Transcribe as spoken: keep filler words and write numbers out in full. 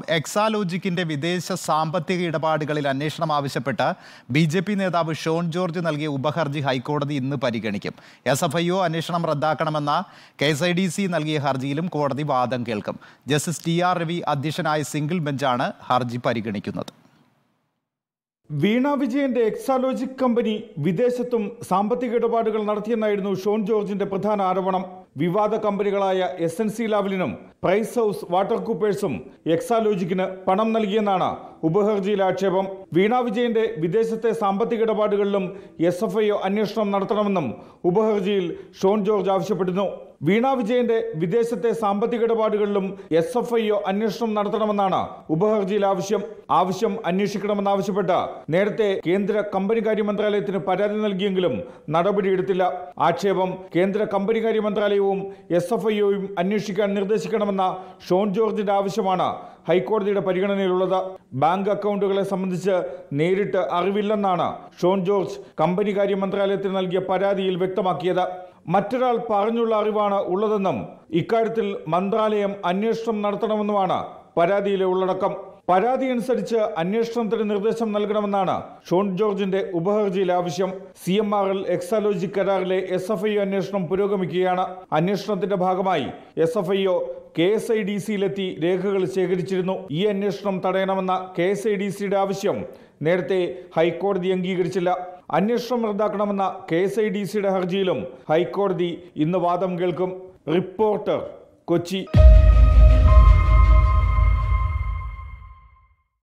എക്സാലോജിക്കിന്റെ വിദേശ സാമ്പത്തിക ഇടപാടുകളിൽ അന്വേഷണം ആവശ്യപ്പെട്ട് ബി ജെ പി നേതാവ് ഷോൺ ജോർജ് നൽകിയ ഉപഹർജി ഹൈക്കോടതി ഇന്ന് പരിഗണിക്കും. എസ് എഫ് ഐ ഒ അന്വേഷണം റദ്ദാക്കണമെന്ന K S I D C നൽകിയ ഹർജിയിലും കോടതി വാദം കേൾക്കും. ജസ്റ്റിസ് ടി ആർ രവി അധ്യക്ഷനായ സിംഗിൾ ബെഞ്ചാണ് ഹർജി പരിഗണിക്കുന്നത്. വീണ വിജയന്റെ എക്സാലോജിക് കമ്പനി വിദേശത്തും സാമ്പത്തിക ഇടപാടുകൾ നടത്തിയെന്നായിരുന്നു ഷോൺ ജോർജിന്റെ പ്രധാന ആരോപണം. വിവാദ കമ്പനികളായ എസ് എൻ സി ലാവലിനും പ്രൈസ് ഹൗസ് വാട്ടർ കൂപ്പേഴ്സും എക്സാലോജിക്കിന് പണം നൽകിയെന്നാണ് ഉപഹർജിയിലെ ആക്ഷേപം. വീണ വിജയന്റെ വിദേശത്തെ സാമ്പത്തിക ഇടപാടുകളിലും എസ് എഫ് ഐ ഒ അന്വേഷണം നടത്തണമെന്നും ഉപഹർജിയിൽ ഷോൺ ജോർജ് ആവശ്യപ്പെടുന്നു. വീണ വിജയന്റെ വിദേശത്തെ സാമ്പത്തിക ഇടപാടുകളിലും എസ് എഫ് ഐ ഒ അന്വേഷണം നടത്തണമെന്നാണ് ഉപഹർജിയിൽ ആവശ്യം. ആവശ്യം അന്വേഷിക്കണമെന്നാവശ്യപ്പെട്ട് നേരത്തെ കേന്ദ്ര കമ്പനികാര്യ മന്ത്രാലയത്തിന് പരാതി നൽകിയെങ്കിലും നടപടിയെടുത്തില്ല. ആക്ഷേപം കേന്ദ്ര കമ്പനികാര്യ മന്ത്രാലയവും എസ് എഫ് ഐ ഒയും അന്വേഷിക്കാൻ നിർദ്ദേശിക്കണമെന്ന ഷോൺ ജോർജിന്റെ ആവശ്യമാണ് ഹൈക്കോടതിയുടെ പരിഗണനയിലുള്ളത്. ബാങ്ക് അക്കൗണ്ടുകളെ സംബന്ധിച്ച് നേരിട്ട് അറിവില്ലെന്നാണ് ഷോൺ ജോർജ് കമ്പനികാര്യ മന്ത്രാലയത്തിന് നൽകിയ പരാതിയിൽ വ്യക്തമാക്കിയത്. മറ്റൊരാൾ പറഞ്ഞുള്ള അറിവാണ് ഉള്ളതെന്നും ഇക്കാര്യത്തിൽ മന്ത്രാലയം അന്വേഷണം നടത്തണമെന്നുമാണ് പരാതിയിലെ ഉള്ളടക്കം. പരാതി അനുസരിച്ച് അന്വേഷണത്തിന് നിർദ്ദേശം നൽകണമെന്നാണ് ഷോൺ ജോർജിന്റെ ഉപഹർജിയിലെ ആവശ്യം. C M R L Exalogic കരാറിലെ എസ് എഫ് ഐ ഒ അന്വേഷണം പുരോഗമിക്കുകയാണ്. അന്വേഷണത്തിന്റെ ഭാഗമായി S F I O K S I D സിയിലെത്തി രേഖകൾ ശേഖരിച്ചിരുന്നു. ഈ അന്വേഷണം തടയണമെന്ന കെ എസ് ഐ ഡി സിയുടെ ആവശ്യം നേരത്തെ ഹൈക്കോടതി അംഗീകരിച്ചില്ല. അന്വേഷണം റദ്ദാക്കണമെന്ന കെ എസ് ഐ ഡി സിയുടെ ഹർജിയിലും ഹൈക്കോടതി ഇന്ന് വാദം കേൾക്കും. റിപ്പോർട്ടർ, കൊച്ചി.